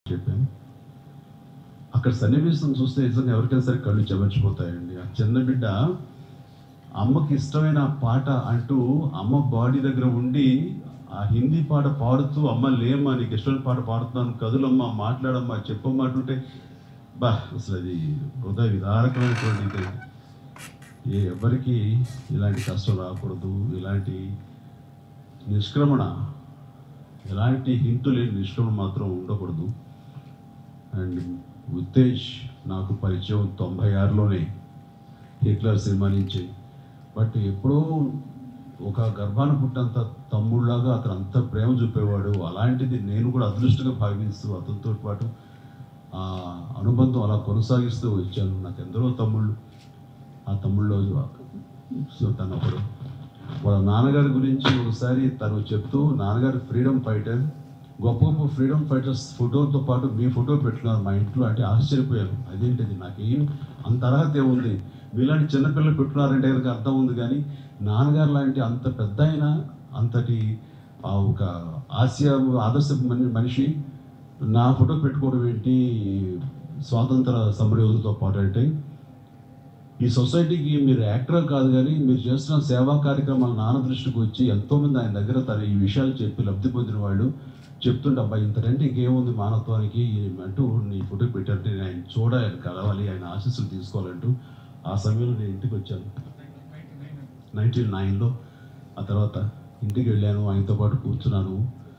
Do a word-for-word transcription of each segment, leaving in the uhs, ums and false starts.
చెప్పాను. అక్కడ సన్నివేశం చూస్తే నిజంగా ఎవరికైనా సరే కళ్ళు చెమర్చిపోతాయండి. ఆ చిన్న బిడ్డ అమ్మకి ఇష్టమైన పాట అంటూ అమ్మ బాడీ దగ్గర ఉండి ఆ హిందీ పాట పాడుతూ, అమ్మ లేమ్మా నీకు ఇష్టమైన పాట పాడుతున్నాను, కదులమ్మా, మాట్లాడమ్మా, చెప్పమ్మా అంటుంటే బా అసలు అది హృదయ విదారకమైనటువంటి. ఏ ఎవరికి ఇలాంటి కష్టం రాకూడదు, ఇలాంటి నిష్క్రమణ, ఎలాంటి హింటు లేని నిష్క్రమణ మాత్రం ఉండకూడదు. అండ్ ఉత్తేజ్ నాకు పరిచయం తొంభై ఆరులోనే హిట్లర్ సినిమా నుంచి. బట్ ఎప్పుడో ఒక గర్భాన పుట్టంత తమ్ముళ్ళలాగా అతను అంత ప్రేమ చూపేవాడు. అలాంటిది నేను కూడా అదృష్టంగా భావిస్తూ అతనితో పాటు ఆ అనుబంధం అలా కొనసాగిస్తూ వచ్చాను. నాకు ఎందరో తమ్ముళ్ళు. ఆ తమ్ముళ్ళు సో తను ఒకడు. వాళ్ళ నాన్నగారి గురించి ఒకసారి తను చెప్తూ, నాన్నగారు ఫ్రీడమ్ ఫైటర్, గొప్ప గొప్ప ఫ్రీడమ్ ఫైటర్స్ ఫోటోతో పాటు మీ ఫోటో పెట్టుకున్నారు మా ఇంట్లో. అంటే ఆశ్చర్యపోయాను. అదేంటిది, నాకేం అంత అర్హత ఏముంది, మీలాంటి చిన్నపిల్లలు పెట్టుకున్నారంటే కనుక అర్థం ఉంది. కానీ నాన్నగారు లాంటి అంత పెద్ద అయిన అంతటి ఒక ఆసియా ఆదర్శ మనిషి నా ఫోటో పెట్టుకోవడం ఏంటి స్వాతంత్ర సమరయోధులతో పాటు అంటే, ఈ సొసైటీకి మీరు యాక్టర్ కాదు కానీ మీరు చేస్తున్న సేవా కార్యక్రమాలు నాన్న దృష్టికి వచ్చి ఎంతోమంది ఆయన దగ్గర తన ఈ విషయాలు చెప్పి లబ్ధి పొందిన వాళ్ళు చెప్తుంటే, అబ్బాయి ఇంతకంటే ఇంకేముంది మానవత్వానికి అంటూ నీ ఫోటో పెట్టారంటే నేను ఆయన చూడాలి, కలవాలి, ఆయన ఆశీస్సులు తీసుకోవాలంటూ ఆ సమయంలో నేను ఇంటికి వచ్చాను నైన్టీన్ నైన్లో. ఆ తర్వాత ఇంటికి వెళ్ళాను, ఆయనతో పాటు కూర్చున్నాను,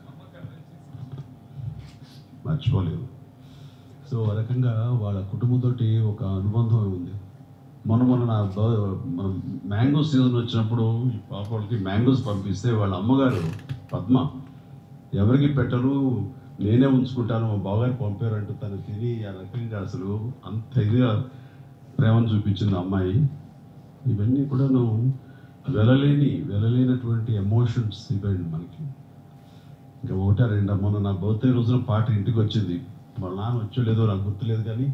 మర్చిపోలేదు. సో ఆ రకంగా వాళ్ళ కుటుంబంతో ఒక అనుబంధం ఉంది. మొన్న మొన్న నా మ్యాంగో సీజన్ వచ్చినప్పుడు ఈ పాప వాళ్ళకి మ్యాంగోస్ పంపిస్తే వాళ్ళ అమ్మగారు పద్మ ఎవరికి పెట్టరు, నేనే ఉంచుకుంటాను, మా బావగారు పంపారంటూ తను తిని ఆ రకంగా అసలు అంత ఇదిగా ప్రేమను చూపించింది అమ్మాయి. ఇవన్నీ కూడా నువ్వు వెళ్ళలేని వెళ్ళలేనటువంటి ఎమోషన్స్ ఇవ్వండి మనకి. ఇంకా ఒకటా రెండా, మొన్న నా బర్త్డే రోజున పాట ఇంటికి వచ్చింది. వాళ్ళ నాన్న వచ్చో లేదో నాకు గుర్తులేదు, కానీ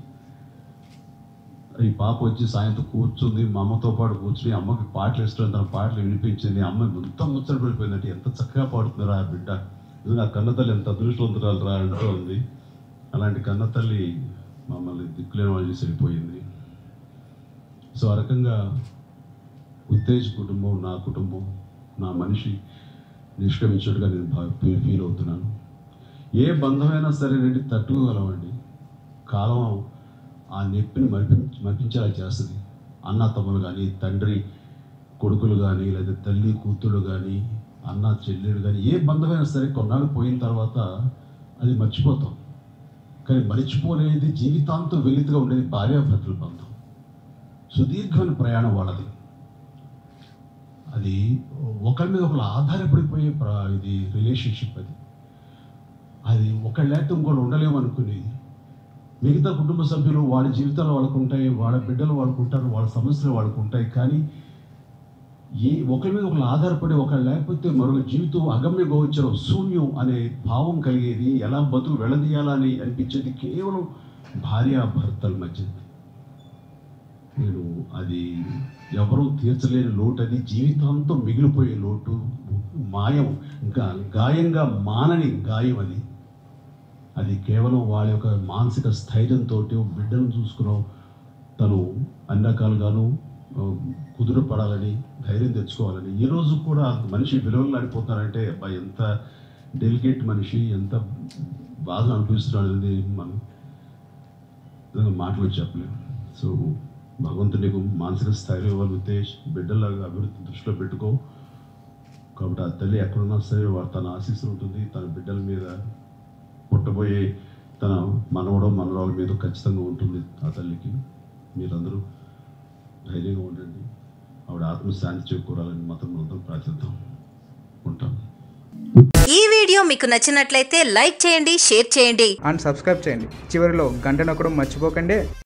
ఈ పాప వచ్చి సాయంత్రం కూర్చుంది, మా అమ్మతో పాటు కూర్చుని అమ్మకి పాటలు ఇష్టం, తన పాటలు వినిపించింది. అమ్మ ఎంత ముచ్చట పడిపోయిందంటే ఎంత చక్కగా పాడుతుందిరా ఆ బిడ్డ, ఇది నా కన్నతల్లి ఎంత అదృష్టవంతురాలు రా అంటూ ఉంది. అలాంటి కన్నతల్లి మమ్మల్ని దిక్కులేని వాళ్ళు చేసి వెళ్ళిపోయింది. సో ఆ రకంగా ఉత్తేజ్ కుటుంబం నా కుటుంబం, నా మనిషి నిష్క్రమించినట్టుగా నేను భా ఫీల్ అవుతున్నాను. ఏ బంధమైనా సరే రండి తట్టుకోగలమండి. కాలం ఆ నొప్పిని మరిపి మరిపించేలా చేస్తుంది. అన్న తమ్ములు కానీ, తండ్రి కొడుకులు కానీ, లేదా తల్లి కూతుళ్ళు కానీ, అన్న చెల్లెలు కానీ, ఏ బంధమైనా సరే కొన్నాళ్ళు పోయిన తర్వాత అది మర్చిపోతాం. కానీ మర్చిపోలేనిది, జీవితాంతం వెలితిగా ఉండేది భార్యాభర్తల బంధం. సుదీర్ఘమైన ప్రయాణం వాళ్ళది. అది ఒకరి మీద ఒకరు ఆధారపడిపోయే ప్ర ఇది రిలేషన్షిప్. అది అది ఒకళ్ళు లేకపోతే ఇంకోళ్ళు ఉండలేము అనుకునేది. మిగతా కుటుంబ సభ్యులు వాళ్ళ జీవితాలు వాళ్ళకు ఉంటాయి, వాళ్ళ బిడ్డలు వాళ్ళకు ఉంటారు, వాళ్ళ సమస్యలు వాళ్ళకు ఉంటాయి. కానీ ఏ ఒకరి మీద ఒకరు ఆధారపడి ఒకళ్ళు లేకపోతే మరొక జీవితం అగమ్య గోచరం, శూన్యం అనే భావం కలిగేది, ఎలా బతుకు వెళ్ళదీయాలని అనిపించేది కేవలం భార్యాభర్తల మధ్య. నేను అది ఎవరూ తీర్చలేని లోటు, అది జీవితాంతం మిగిలిపోయే లోటు, మాయం, ఇంకా గాయంగా మానని గాయం. అది అది కేవలం వాళ్ళ యొక్క మానసిక స్థైర్యంతో బిడ్డను చూసుకున్నాం తను అన్ని రకాలుగాను కుదురపడాలని, ధైర్యం తెచ్చుకోవాలని. ఈరోజు కూడా మనిషి విలువలు ఆడిపోతున్నారంటే అబ్బాయి ఎంత డెలికేట్ మనిషి, ఎంత బాధ అనిపిస్తున్నాడు అనేది మనం మాటలు చెప్పలేము. సో భగవంతుడు నీకు మానసిక స్థైర్యం ఇవ్వాలి ఉత్తేజ్, బిడ్డలాగా అభివృద్ధి దృష్టిలో పెట్టుకో. కాబట్టి ఆ తల్లి ఎక్కడున్నా సరే వాడు తన ఆశీస్సులు ఉంటుంది, తన బిడ్డల మీద, పుట్టబోయే తన మనవడం మనవరాల మీద ఖచ్చితంగా ఉంటుంది ఆ తల్లికి. మీరందరూ ధైర్యంగా ఉండండి. ఆవిడ ఆత్మశాంతి చేకూరాలని మాత్రం అందరం ప్రార్థిద్దాం. ఉంటాం. ఈ వీడియో మీకు నచ్చినట్లయితే లైక్ చేయండి, షేర్ చేయండి అండ్ సబ్స్క్రైబ్ చేయండి. చివరిలో గంట నొక్కడం మర్చిపోకండి.